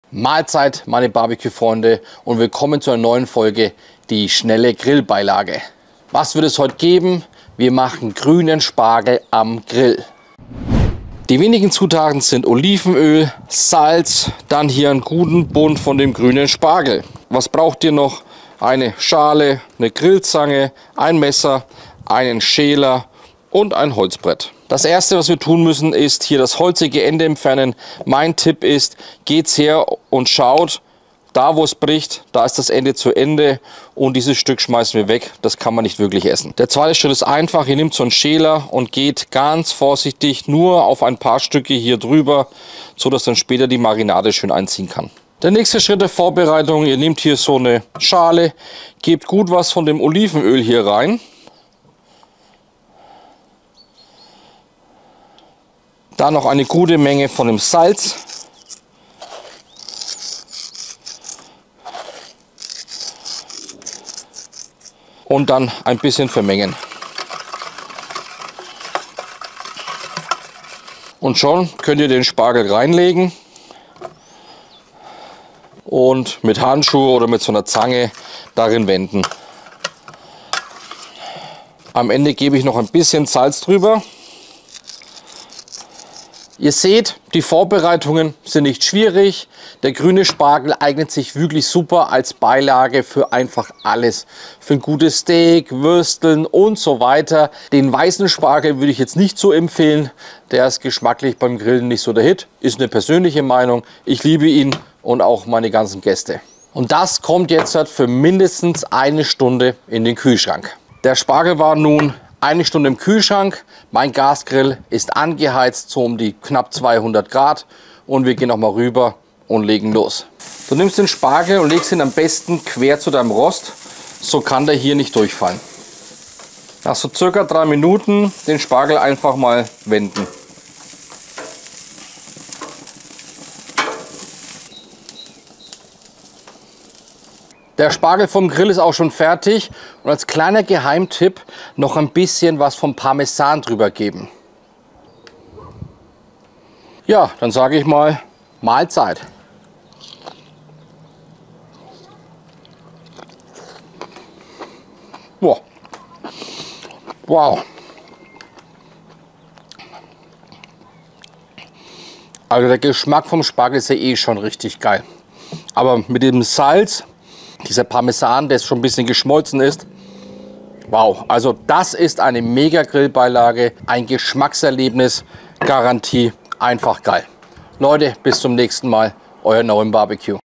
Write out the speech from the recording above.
Mahlzeit, meine Barbecue-Freunde, und willkommen zu einer neuen Folge, die schnelle Grillbeilage. Was wird es heute geben? Wir machen grünen Spargel am Grill. Die wenigen Zutaten sind Olivenöl, Salz, dann hier einen guten Bund von dem grünen Spargel. Was braucht ihr noch? Eine Schale, eine Grillzange, ein Messer, einen Schäler und ein Holzbrett. Das erste, was wir tun müssen, ist hier das holzige Ende entfernen. Mein Tipp ist, geht's her und schaut, da wo es bricht, da ist das Ende zu Ende und dieses Stück schmeißen wir weg. Das kann man nicht wirklich essen. Der zweite Schritt ist einfach, ihr nehmt so einen Schäler und geht ganz vorsichtig nur auf ein paar Stücke hier drüber, so dass dann später die Marinade schön einziehen kann. Der nächste Schritt der Vorbereitung, ihr nehmt hier so eine Schale, gebt gut was von dem Olivenöl hier rein. Dann noch eine gute Menge von dem Salz. Und dann ein bisschen vermengen. Und schon könnt ihr den Spargel reinlegen und mit Handschuhe oder mit so einer Zange darin wenden. Am Ende gebe ich noch ein bisschen Salz drüber. Ihr seht, die Vorbereitungen sind nicht schwierig. Der grüne Spargel eignet sich wirklich super als Beilage für einfach alles. Für ein gutes Steak, Würsteln und so weiter. Den weißen Spargel würde ich jetzt nicht so empfehlen. Der ist geschmacklich beim Grillen nicht so der Hit. Ist eine persönliche Meinung. Ich liebe ihn und auch meine ganzen Gäste. Und das kommt jetzt für mindestens eine Stunde in den Kühlschrank. Der Spargel war nun eine Stunde im Kühlschrank. Mein Gasgrill ist angeheizt, so um die knapp 200 Grad. Und wir gehen noch mal rüber und legen los. Du nimmst den Spargel und legst ihn am besten quer zu deinem Rost. So kann der hier nicht durchfallen. Nach so circa 3 Minuten den Spargel einfach mal wenden. Der Spargel vom Grill ist auch schon fertig und als kleiner Geheimtipp noch ein bisschen was vom Parmesan drüber geben. Ja, dann sage ich mal Mahlzeit. Wow. Wow. Also der Geschmack vom Spargel ist ja eh schon richtig geil. Aber mit dem Salz, dieser Parmesan, der schon ein bisschen geschmolzen ist. Wow, also das ist eine mega Grillbeilage, ein Geschmackserlebnis, Garantie, einfach geil. Leute, bis zum nächsten Mal, euer Noem Barbecue.